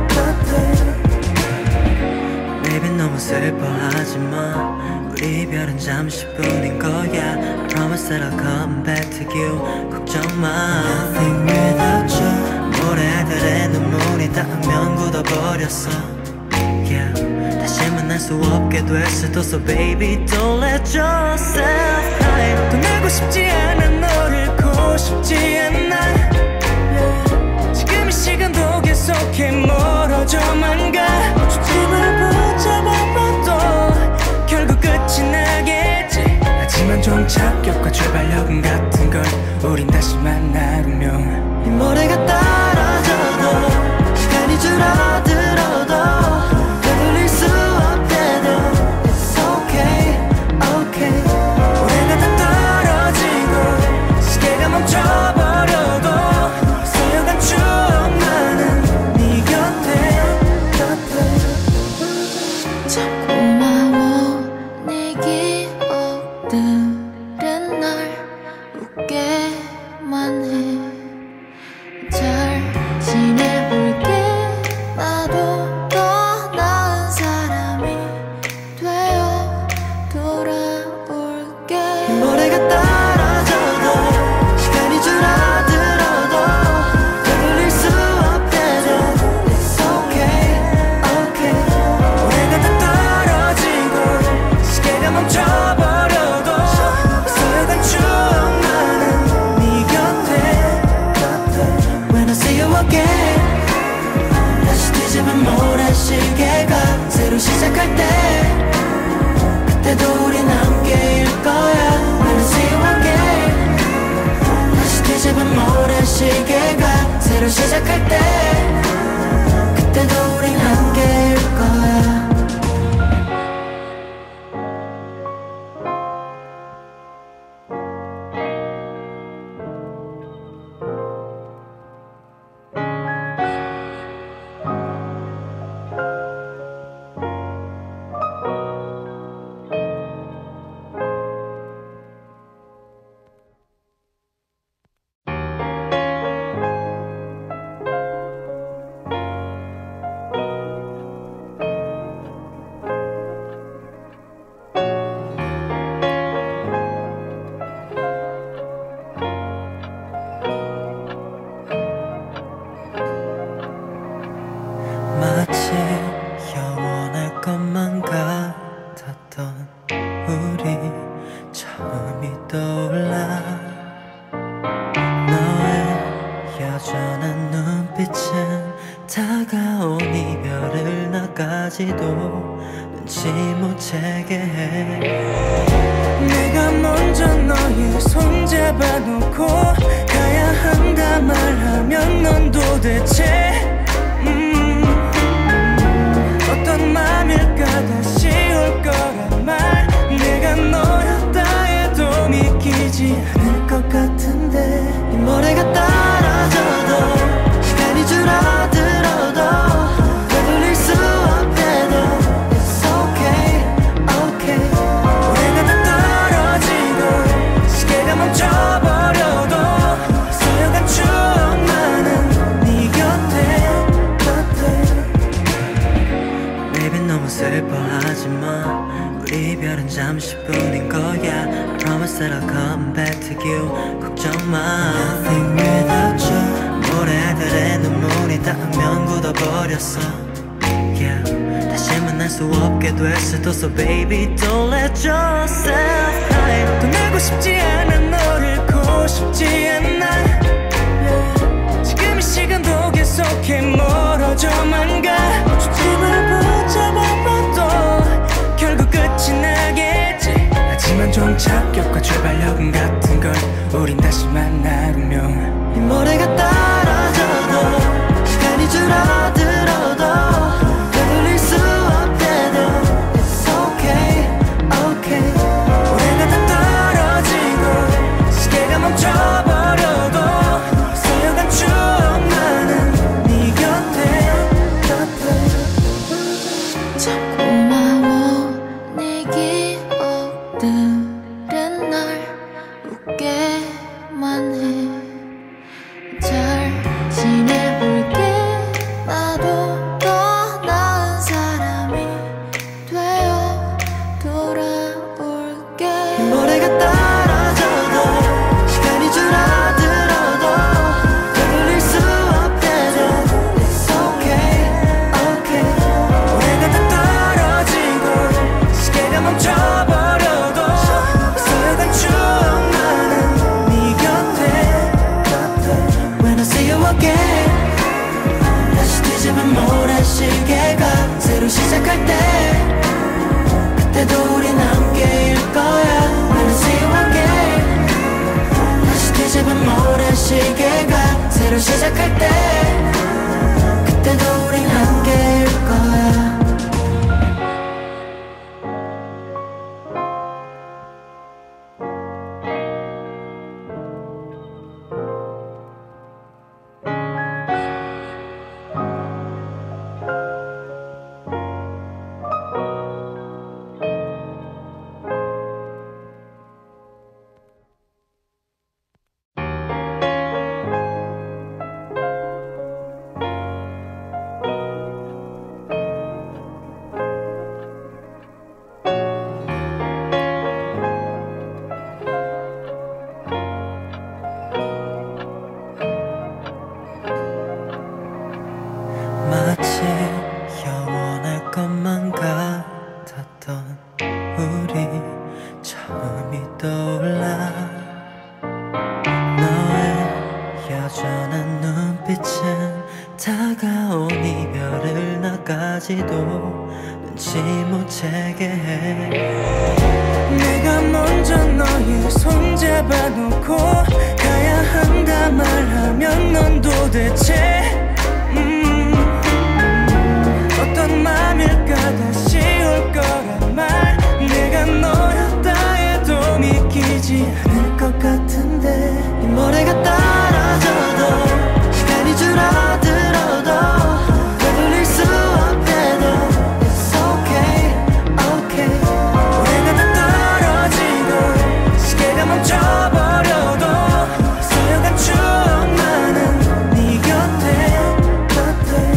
[SPEAKER 1] Baby 너무 슬퍼하지마 우리 이별은 잠시뿐인 거야 I promise that I'll come back to you 걱정 마 Nothing without you 모래들의 눈물이 닿으면 굳어버렸어 Yeah 다시 만날 수 없게 될 수도 So baby don't let yourself cry
[SPEAKER 2] 떠나고 싶지 않아 너를 잃고 싶지 않아 yeah. 지금 이 시간도 계속해 멀어져만 가 초점을 붙잡아봐도 결국 끝이 나겠지 하지만 종착역과 출발역은 같은 걸 우린 다시 만나면
[SPEAKER 1] 이 모래가 따라
[SPEAKER 3] 기억들은 날 웃게만 해. 잘 지내볼게. 나도 더 나은 사람이 되어 돌아올게.
[SPEAKER 1] 모래가 떨어져도 시간이 줄어들어도 되돌릴 수 없대도 It's okay, okay. 모래가 다 떨어지고 시계가 멈춰버려도 서여간 추억만은 네 곁에 When I see you again 다시 뒤집은 모래시계가 새로 시작할 때 그때도 우린 함께일 거야. When I see you again 다시 뒤집은 모래시계가 새로 시작할 때 그때도 우린 함께일 거야. 마치 영원할 것만 같았던 우리 처음이 떠올라. 너의 여전한 눈빛은 다가온 이별을 나까지도 눈치 못 채게 해.
[SPEAKER 2] 내가 먼저 너의 손 잡아놓고 가야 한다 말하면 넌 도대체 어떤 맘일까. 다시 올 거란 말 내가 너였다 해도 믿기지 않을 것 같은데.
[SPEAKER 1] 이 모래가 떨어져도 시간이 줄어들어도 되돌릴 수 없대도 It's okay, okay.
[SPEAKER 2] 모래가 다 떨어지고 시계가 멈춰버려도 서여간 추억만은 네 곁에
[SPEAKER 1] Baby 너무 슬퍼하지마. 우리 이별은 잠시뿐인 거야. I promise that I'll come back to you. 걱정 마. Nothing without you. 모래들의 눈물이 닿으면 굳어버렸어. Yeah. 다시 만날 수 없게 될 수도. So baby don't let yourself cry.
[SPEAKER 2] 떠나고 싶지 않아. 너를 잃고 싶지 않아. 지금 이 시간도 계속해 멀어져만 가. 초점을 붙잡아봐도 결국 끝이 나겠지. 하지만 종착역과 출발역은 같은 걸 우린 다시 만나면
[SPEAKER 1] 이 모래가 떨어져도 시간이 줄어들어도 되돌릴 수 없대도 It's okay, okay.
[SPEAKER 2] 모래가 다 떨어지고 시계가 멈춰버려도 서여간 추억만은 네 곁에
[SPEAKER 3] 참 고마워. 네 기억들은 날 웃게만 해. 잘 지내볼게. 나도 더 나은 사람이 되어 돌아올게.
[SPEAKER 1] 모래가 떨어져도 시간이 줄어들어도 되돌릴 수 없대도 It's okay, okay.
[SPEAKER 2] 모래가 다 떨어지고 시계가 멈춰버려도
[SPEAKER 1] 떠올라 너의 여전한 눈빛은 다가온 이별을 나까지도 눈치 못 채게 해.
[SPEAKER 2] 내가 먼저 너의 손 잡아놓고 가야 한다 말하면 넌 도대체 어떤 맘일까 다시 올 거란 말. 내가 너였다 해도 믿기지 않을 것 같은데
[SPEAKER 1] 이 모래가 떨어져도 시간이 줄어들어도 되돌릴 수 없대도 It's okay, okay.
[SPEAKER 2] 모래가 다 떨어지고 시계가 멈춰버려도 소용한 추억만은 네 곁에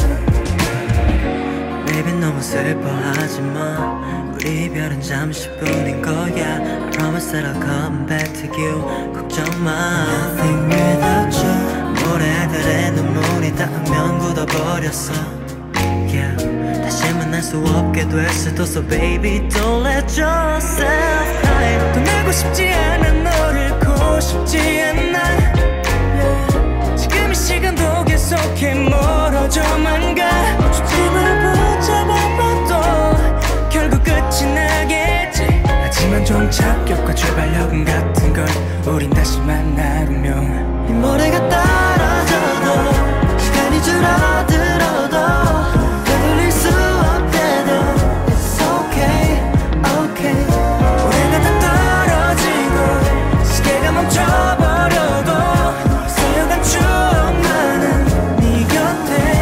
[SPEAKER 1] Baby 너무 슬퍼하지마 우리 이별은 잠시뿐인 거야 I promise that I'll come back to you 걱정 마 Nothing without you 모래들의 눈물이 닿으면 굳어버렸어 Yeah 다시 만날 수 없게 될 수도 So baby don't let yourself cry
[SPEAKER 2] 떠나고 싶지 않아 너를 잃고 싶지 않아 yeah. 지금 이 시간도 계속해 멀어져만 가 초점을 붙잡아봐도 결국 끝이 나겠지. 하지만 종착역과 출발역은 같은 걸 우린 다시 만날 운명.
[SPEAKER 1] 이 모래가 떨어져도 시간이 줄어들어도 되돌릴 수 없대도 It's okay, okay.
[SPEAKER 2] 모래가 다 떨어지고 시계가 멈춰버려도 소용한 추억만은 네 곁에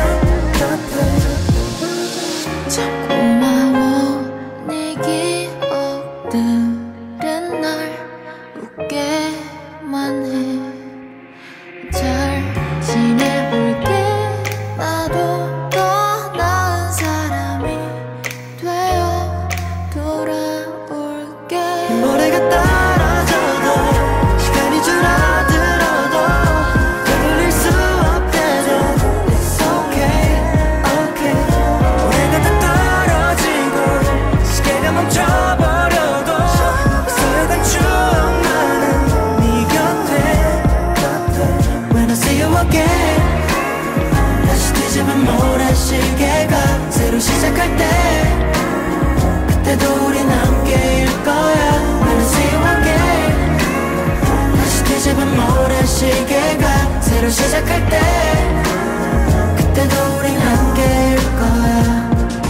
[SPEAKER 3] 참 고마워 네 기억들은 날 웃게만 해. 잘 지내볼게 나도 더 나은 사람이 되어 돌아올게.
[SPEAKER 1] 모래가 떨어져도 시간이 줄어들어도 되돌릴 수 없대도 It's okay, okay.
[SPEAKER 2] 모래가 다 떨어지고 시계가 멈춰버려도 소용한 추억만은 네 곁에
[SPEAKER 1] When I see you again 다시 뒤집은 모래시계가 새로 시작할 때 그때도 우린 함께일 거야 When I see you again 다시 뒤집은 모래시계가 새로 시작할 때 그때도 우린 함께일 거야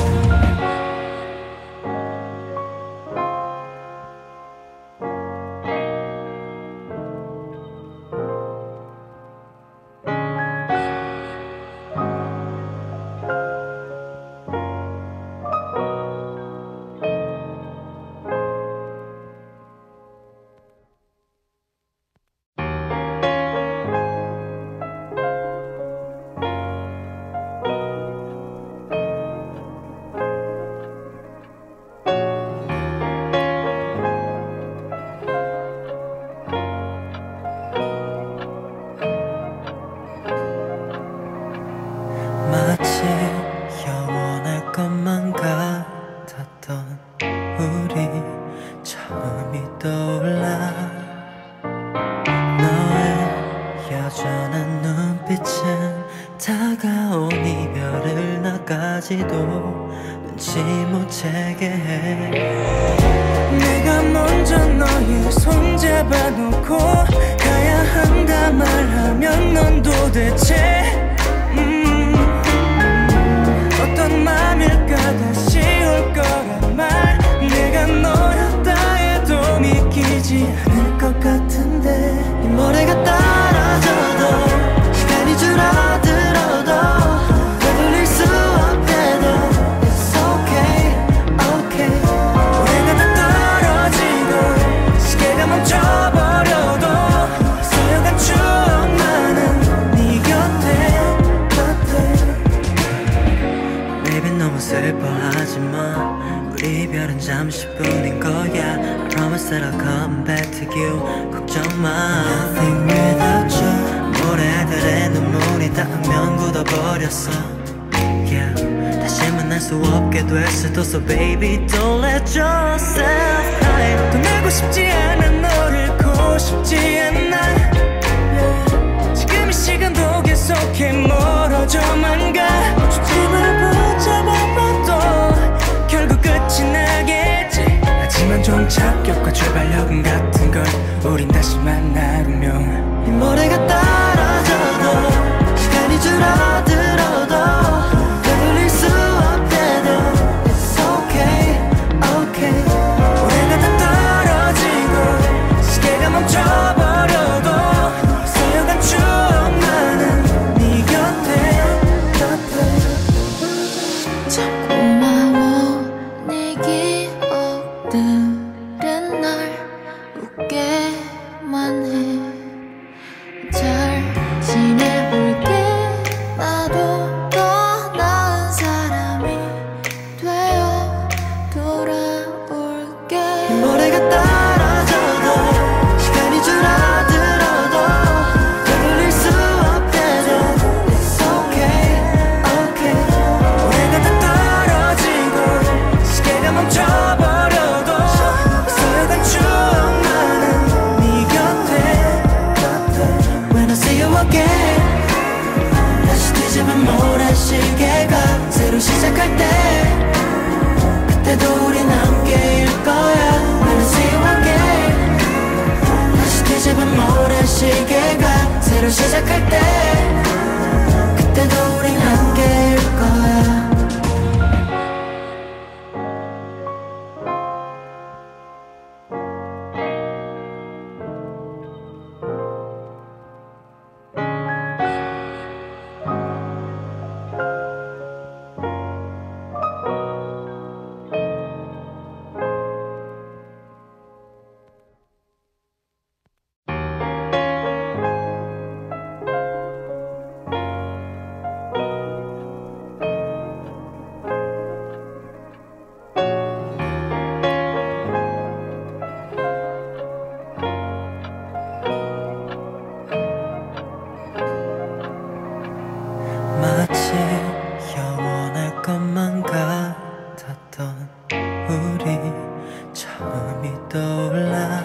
[SPEAKER 1] 마치 영원할 것만 같았던 우리 처음이 떠올라 너의 여전한 눈빛은 다가온 이별을 나까지도 눈치 못 채게 해.
[SPEAKER 2] 내가 먼저 너의 손 잡아놓고 가야 한다 말하면 넌 도대체 어떤 맘일까 다시 올 거란 말. 내가 너였다 해도 믿기지 않을 것 같은데
[SPEAKER 1] 이 모래가 떨어져도 시간이 줄어들어도 되돌릴 수 없대도 It's okay, okay.
[SPEAKER 2] 모래가 다 떨어지고 시계가 멈춰버려도 소용한 추억만은 네 곁에
[SPEAKER 1] Baby 너무 슬퍼하지마 우리 이별은 잠시뿐인 거야 I promise that I'll come back to you 걱정 마 Nothing without you 모래들의 눈물이 닿으면 굳어버렸어 Yeah 다시 만날 수 없게 될 수도 So baby don't let yourself cry
[SPEAKER 2] 떠나고 싶지 않아 너를 시작과 출발역은 같은 걸 우린 다시 만날 운명.
[SPEAKER 1] 이 모래가 떨어져도 시간이 줄어들어도 되돌릴 수 없대도 It's okay, okay.
[SPEAKER 2] 모래가 다 떨어지고 시계가 멈춰버려도 쌓여간 추억만은 네 곁에
[SPEAKER 3] 참 고마워. 네 기억들은 날 웃게만 해. 잘 지내볼게. 나도 더 나은 사람이 되어 돌아올게.
[SPEAKER 1] 모래가 떨어져도 시간이 줄어들어도 되돌릴 수 없대도 It's okay, okay.
[SPEAKER 2] 모래가 다 떨어지고 시계가 멈춰버려도 쌓여간 추억만은 네 곁에
[SPEAKER 1] When I see you again 다시 뒤집은 모래시계가 새로 시작할 때 그때도 우린 함께일 거야 When I see you again 다시 뒤집은 모래시계가 새로 시작할 때 그때도 우린 함께일 거야. 마치 영원할 것만 같았던 우리 처음이 떠올라.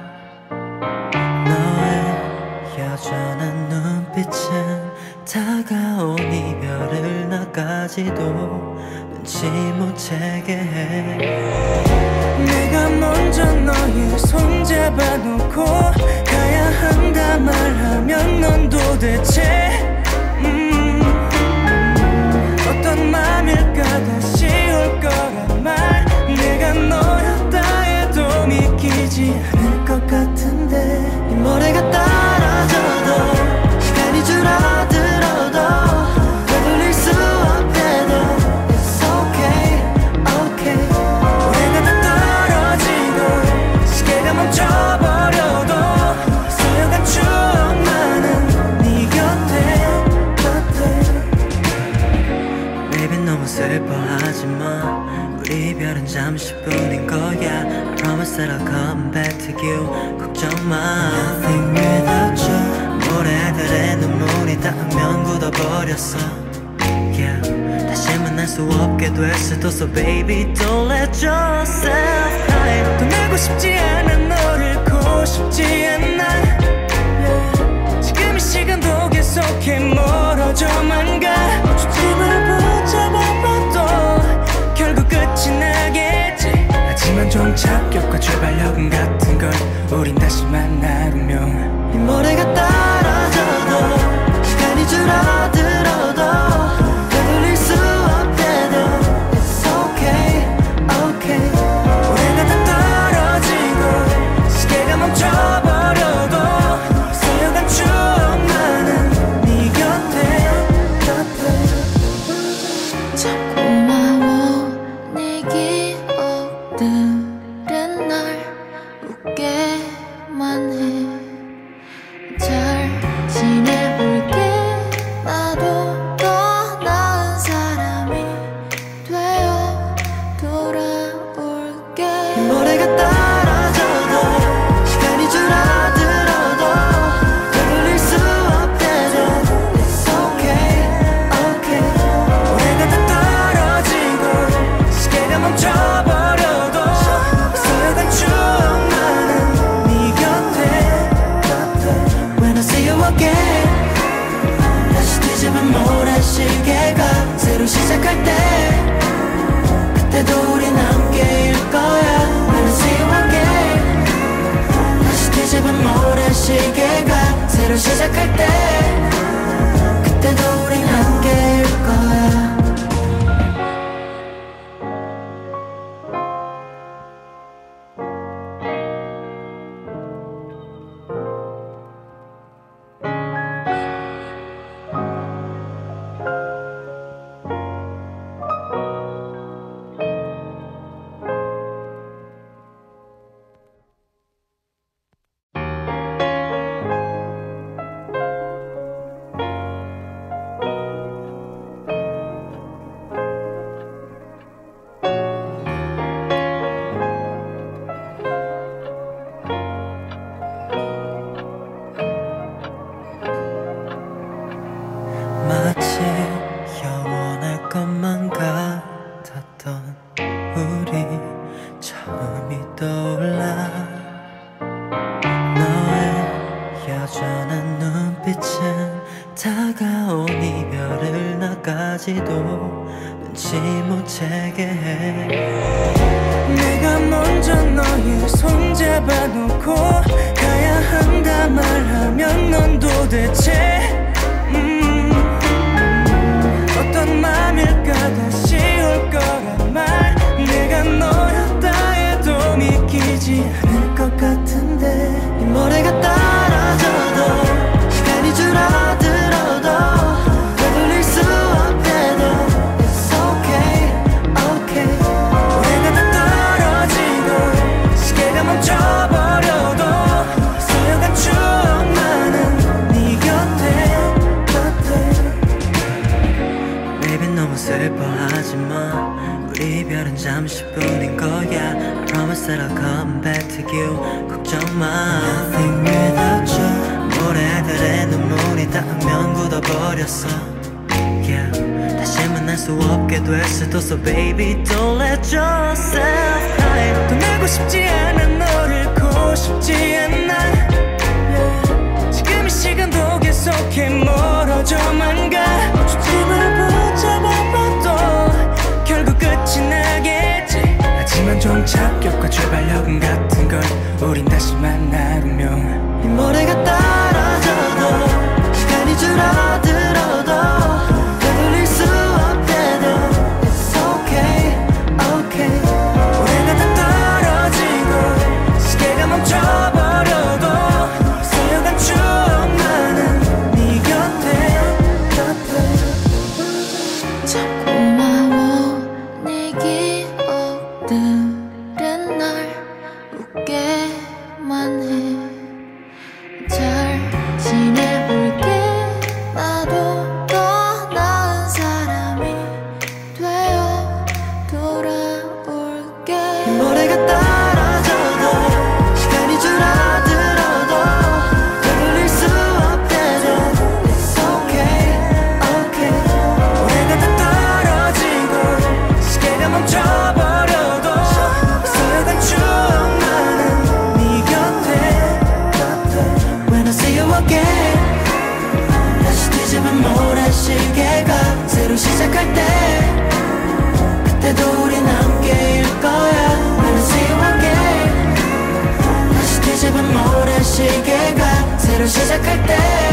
[SPEAKER 1] 너의 여전한 눈빛은 다가온 이별을 나까지도 눈치 못 채게 해.
[SPEAKER 2] 내가 먼저 너의 손 잡아놓고 가야 한다 말하면 넌 도대체 어떤 맘일까. 다시 올 거란 말 내가 너였다 해도 믿기지 않을 것 같은데.
[SPEAKER 1] 이 모래가 떨어져도 시간이 줄어들어도 되돌릴 수 없대도 It's okay, okay.
[SPEAKER 2] 모래가 다 떨어지고 시계가 멈춰버려도 쌓여간 추억만은 네 곁에
[SPEAKER 1] Baby 너무 슬퍼하지마. 우리 이별은 잠시뿐인 거야. I promise that I'll come back to you. 걱정 마. Nothing without you. 모래들의 눈물이 닿으면 굳어버렸어. Yeah. 다시 만날 수 없게 될 수도. So baby don't let yourself cry.
[SPEAKER 2] 떠나고 싶지 않아. 너를 잃고 싶지 않아. Yeah. 지금 이 시간도 계속해 멀어져만 가. 초점을 붙잡아봐도 결국 끝이 나겠지. 하지만 종착역과 출발역은 같은 걸 우린 다시 만날 운명.
[SPEAKER 1] 이 모래가 떨어져도 시간이 줄어들어도 되돌릴 수 없대도 It's okay, okay.
[SPEAKER 2] 모래가 다 떨어지고 시계가 멈춰버려도 쌓여간 추억만은 네 곁에
[SPEAKER 3] 참 고마워. 네 기억들은 날 웃게만 해. 잘 지내볼게. 나도 더 나은 사람이 되어 돌아올게.
[SPEAKER 1] 모래가 떨어져도 시간이 줄어들어도 되돌릴 수 없대도 It's okay, okay.
[SPEAKER 2] 모래가 다 떨어지고 시계가 멈춰버려도 쌓여간 추억만은 네 곁에
[SPEAKER 1] When I see you again 다시 뒤집은 모래시계가 새로 시작할 때 그때도 우린 함께일 거야. When I see you again 다가온 이별을 나까지도 눈치 못 채게 해.
[SPEAKER 2] 내가 먼저 너의 손 잡아놓고 가야 한다 말하면 넌 도대체 어떤 맘일까 다시 올 거란 말. 내가 너였다 해도 믿기지 않을 것 같은데.
[SPEAKER 1] 이 모래가 떨어져도 시간이 줄어들어도 되돌릴 수 없대도 It's okay, okay.
[SPEAKER 2] 모래가 다 떨어지고 시계가 멈춰버려도 소용한 추억만은 네 곁에
[SPEAKER 1] Baby 너무 슬퍼하지마. 우리 이별은 잠시뿐인 거야. I promise that I'll come back to you. 걱정 마. Nothing without you. 모래들의 눈물이 닿으면 굳어버렸어. Yeah. 다시 만날 수 없게 될 수도. So baby don't let yourself cry.
[SPEAKER 2] 떠나고 싶지 않아 너를 잃고 싶지 않아. Yeah. 지금 이 시간도 계속해 멀어져만 가. 초점을 붙잡아봐도 결국 끝이 나겠지. 하지만 종착역과 출발역은 같은 걸 우린 다시 만나면.
[SPEAKER 1] 이 모래가 떨어져도 시간이 줄어들어도 되돌릴 수 없대도 It's okay, okay.
[SPEAKER 2] 모래가 다 떨어지고 시계가 멈춰버려도 소용한 추억만은 네 곁에
[SPEAKER 3] 참 고마워. 네 기억들은 날 웃게만 해. 잘 지내볼게. 나도 더 나은 사람이 되어 돌아올게.
[SPEAKER 1] 모래가 떨어져도 시간이 줄어들어도 되돌릴 수 없대도 It's okay, okay.
[SPEAKER 2] 모래가 다 떨어지고 시계가 멈춰버려도 소용한 추억만은 네 곁에
[SPEAKER 1] When I see you again 다시 뒤집은 모래시계가 새로 시작할 때 그때도 우린 함께일 거야. When I see you again 다시 뒤집은 모래시계가 새로 시작할 때